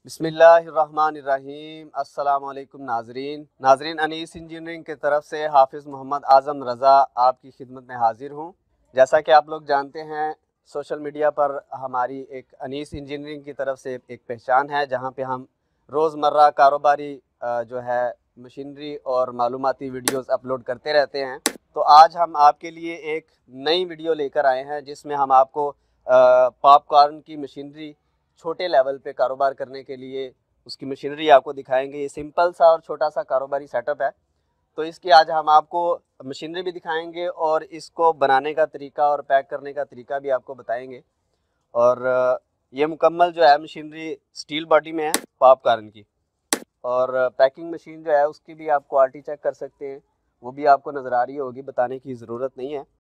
बिस्मिल्लाहिर्रहमानिर्रहीम। अस्सलाम वालेकुम नाजरीन अनीस इंजीनियरिंग की तरफ से हाफिज़ मोहम्मद आज़म रज़ा आपकी खिदमत में हाजिर हूँ। जैसा कि आप लोग जानते हैं, सोशल मीडिया पर हमारी एक अनीस इंजीनियरिंग की तरफ से एक पहचान है, जहाँ पे हम रोज़मर्रा कारोबारी जो है मशीनरी और मालूमाती वीडियोस अपलोड करते रहते हैं। तो आज हम आपके लिए एक नई वीडियो लेकर आए हैं, जिसमें हम आपको पॉपकॉर्न की मशीनरी छोटे लेवल पे कारोबार करने के लिए उसकी मशीनरी आपको दिखाएंगे। ये सिंपल सा और छोटा सा कारोबारी सेटअप है। तो इसकी आज हम आपको मशीनरी भी दिखाएंगे और इसको बनाने का तरीका और पैक करने का तरीका भी आपको बताएंगे। और ये मुकम्मल जो है मशीनरी स्टील बॉडी में है पॉपकॉर्न की। और पैकिंग मशीन जो है उसकी भी आप क्वालिटी चेक कर सकते हैं, वो भी आपको नज़र आ रही होगी, बताने की ज़रूरत नहीं है।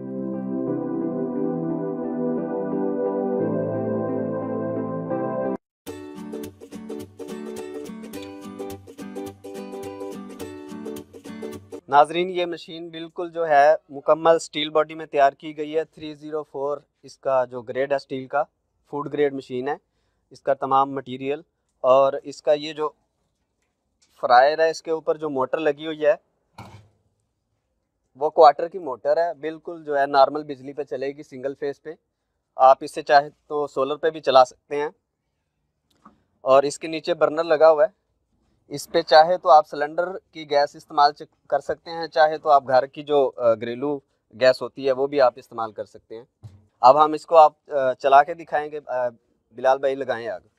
नाजरीन, ये मशीन बिल्कुल जो है मुकम्मल स्टील बॉडी में तैयार की गई है। 304 इसका जो ग्रेड है स्टील का, फूड ग्रेड मशीन है। इसका तमाम मटेरियल और इसका ये जो फ्रायर है, इसके ऊपर जो मोटर लगी हुई है वो क्वार्टर की मोटर है। बिल्कुल जो है नॉर्मल बिजली पे चलेगी, सिंगल फेस पे। आप इसे चाहे तो सोलर पे भी चला सकते हैं। और इसके नीचे बर्नर लगा हुआ है। इस पे चाहे तो आप सिलेंडर की गैस इस्तेमाल कर सकते हैं, चाहे तो आप घर की जो घरेलू गैस होती है वो भी आप इस्तेमाल कर सकते हैं। अब हम इसको आप चला के दिखाएंगे। बिलाल भाई लगाएं आग।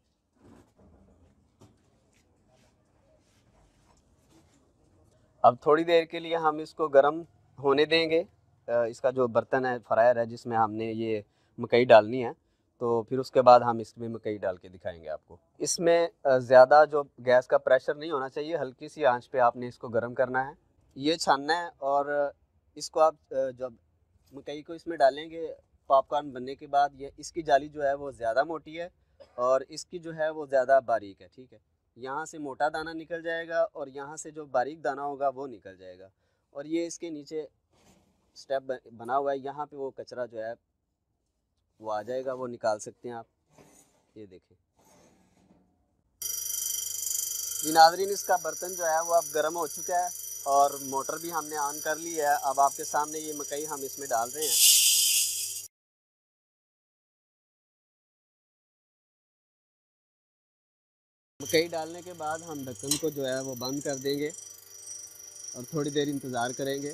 अब थोड़ी देर के लिए हम इसको गर्म होने देंगे। इसका जो बर्तन है, फ्रायर है, जिसमें हमने ये मकई डालनी है, तो फिर उसके बाद हम इसमें मकई डाल के दिखाएंगे आपको। इसमें ज़्यादा जो गैस का प्रेशर नहीं होना चाहिए, हल्की सी आंच पे आपने इसको गर्म करना है, ये छानना है। और इसको आप जब मकई को इसमें डालेंगे पॉपकॉर्न बनने के बाद, ये इसकी जाली जो है वो ज़्यादा मोटी है और इसकी जो है वो ज़्यादा बारीक है। ठीक है, यहाँ से मोटा दाना निकल जाएगा और यहाँ से जो बारीक दाना होगा वो निकल जाएगा। और ये इसके नीचे स्टेप बना हुआ है, यहाँ पे वो कचरा जो है वो आ जाएगा, वो निकाल सकते हैं आप। ये देखें जी नाज़रीन, इसका बर्तन जो है वो अब गर्म हो चुका है और मोटर भी हमने ऑन कर ली है। अब आपके सामने ये मकई हम इसमें डाल रहे हैं। मकई डालने के बाद हम ढक्कन को जो है वो बंद कर देंगे और थोड़ी देर इंतज़ार करेंगे।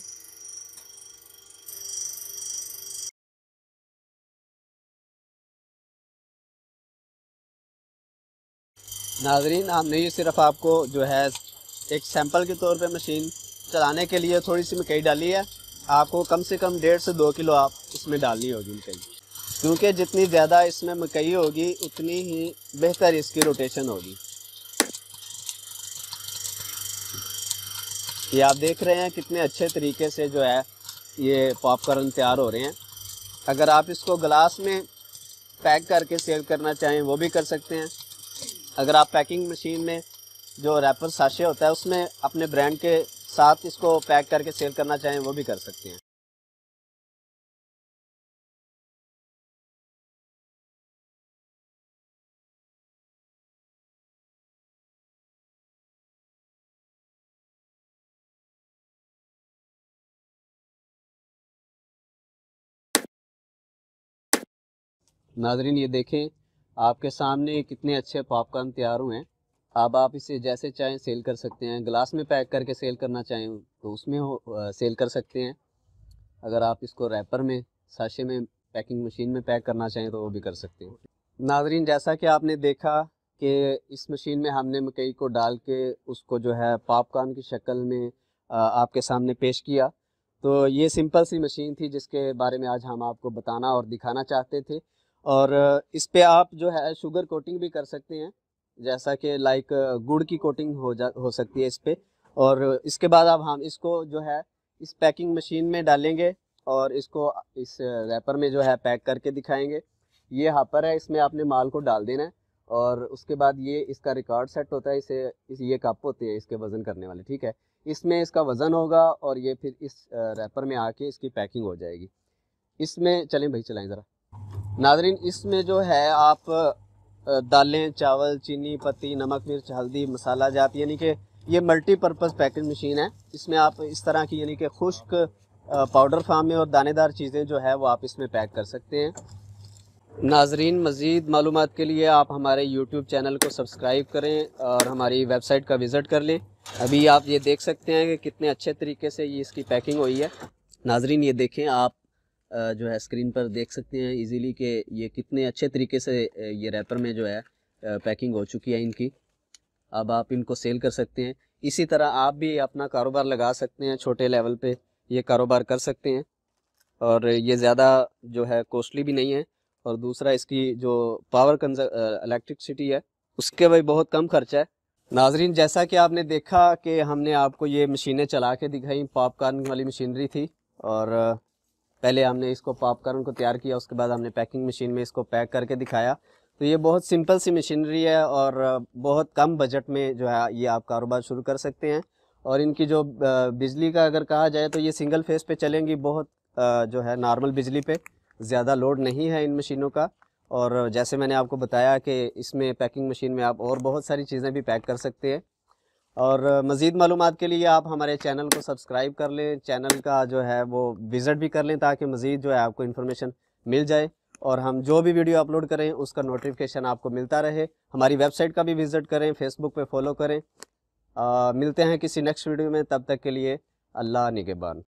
नाजरीन, हमने ये सिर्फ आपको जो है एक सैंपल के तौर पे मशीन चलाने के लिए थोड़ी सी मकई डाली है। आपको कम से कम 1.5 से 2 किलो आप इसमें डालनी होगी मकई, क्योंकि जितनी ज़्यादा इसमें मकई होगी उतनी ही बेहतर इसकी रोटेशन होगी। ये आप देख रहे हैं कितने अच्छे तरीके से जो है ये पॉपकॉर्न तैयार हो रहे हैं। अगर आप इसको गिलास में पैक करके सेल करना चाहें वो भी कर सकते हैं। अगर आप पैकिंग मशीन में जो रैपर साशे होता है उसमें अपने ब्रांड के साथ इसको पैक करके सेल करना चाहें वो भी कर सकते हैं। नाजरीन, ये देखें आपके सामने कितने अच्छे पॉपकॉर्न तैयार हुए हैं। अब आप इसे जैसे चाहें सेल कर सकते हैं। ग्लास में पैक करके सेल करना चाहें तो उसमें सेल कर सकते हैं। अगर आप इसको रैपर में, साशे में, पैकिंग मशीन में पैक करना चाहें तो वो भी कर सकते हैं। नाजरीन, जैसा कि आपने देखा कि इस मशीन में हमने मकई को डाल के उसको जो है पॉपकॉर्न की शक्ल में आपके सामने पेश किया। तो ये सिंपल सी मशीन थी जिसके बारे में आज हम आपको बताना और दिखाना चाहते थे। और इस पे आप जो है शुगर कोटिंग भी कर सकते हैं, जैसा कि लाइक गुड़ की कोटिंग हो सकती है इस पे। और इसके बाद अब हम इसको जो है इस पैकिंग मशीन में डालेंगे और इसको इस रैपर में जो है पैक करके दिखाएंगे। ये हापर है, इसमें आपने माल को डाल देना है और उसके बाद ये इसका रिकॉर्ड सेट होता है। ये कप होते हैं इसके वज़न करने वाले। ठीक है, इसमें इसका वज़न होगा और ये फिर इस रैपर में आके इसकी पैकिंग हो जाएगी। इसमें चलें भाई, चलाएं ज़रा। नाजरीन, इसमें जो है आप दालें, चावल, चीनी, पत्ती, नमक, मिर्च, हल्दी, मसाला जात, यानी कि ये मल्टीपर्पज़ पैकेज मशीन है। इसमें आप इस तरह की यानी कि खुश्क पाउडर फार्म में और दानेदार चीज़ें जो है वो आप इसमें पैक कर सकते हैं। नाजरीन, मज़ीद मालूमात के लिए आप हमारे यूट्यूब चैनल को सब्सक्राइब करें और हमारी वेबसाइट का विज़िट कर लें। अभी आप ये देख सकते हैं कि कितने अच्छे तरीके से ये इसकी पैकिंग हुई है। नाजरीन, ये देखें आप जो है स्क्रीन पर देख सकते हैं इजीली कि ये कितने अच्छे तरीके से ये रैपर में जो है पैकिंग हो चुकी है इनकी। अब आप इनको सेल कर सकते हैं। इसी तरह आप भी अपना कारोबार लगा सकते हैं, छोटे लेवल पे ये कारोबार कर सकते हैं और ये ज़्यादा जो है कॉस्टली भी नहीं है। और दूसरा, इसकी जो पावर इलेक्ट्रिसिटी है उसके भी बहुत कम खर्चा है। नाजरीन, जैसा कि आपने देखा कि हमने आपको ये मशीनें चला के दिखाई, पॉपकॉर्न वाली मशीनरी थी और पहले हमने इसको पॉपकॉर्न को तैयार किया, उसके बाद हमने पैकिंग मशीन में इसको पैक करके दिखाया। तो ये बहुत सिंपल सी मशीनरी है और बहुत कम बजट में जो है ये आप कारोबार शुरू कर सकते हैं। और इनकी जो बिजली का अगर कहा जाए तो ये सिंगल फेस पे चलेंगी, बहुत जो है नॉर्मल बिजली पे, ज़्यादा लोड नहीं है इन मशीनों का। और जैसे मैंने आपको बताया कि इसमें पैकिंग मशीन में आप और बहुत सारी चीज़ें भी पैक कर सकते हैं। और मज़ीद मालूमात के लिए आप हमारे चैनल को सब्सक्राइब कर लें, चैनल का जो है वो विज़िट भी कर लें ताकि मज़ीद जो है आपको इन्फॉर्मेशन मिल जाए और हम जो भी वीडियो अपलोड करें उसका नोटिफिकेशन आपको मिलता रहे। हमारी वेबसाइट का भी विज़िट करें, फेसबुक पे फॉलो करें। मिलते हैं किसी नेक्स्ट वीडियो में, तब तक के लिए अल्लाह निगहबान।